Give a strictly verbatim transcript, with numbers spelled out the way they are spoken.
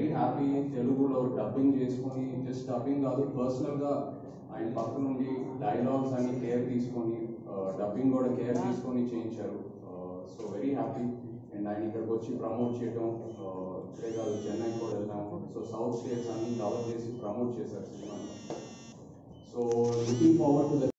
Happy తెలుగులో dubbing చేసుకొని just dubbing కాదు పర్సనల్గా ఆయన పక్క నుండి డైలాగ్స్ అన్ని కేర్ తీసుకొని డబ్బింగ్ కూడా కేర్ తీసుకొని చేయించారు. So very happy. అండ్ ఆయన ఇక్కడికి వచ్చి ప్రమోట్ చేయడం, ఇక్కడే కాదు చెన్నై కూడా వెళ్ళాం. సో సౌత్ స్టేట్స్ అన్ని కవర్ చేసి ప్రమోట్ చేశారు సినిమాని. So looking forward to the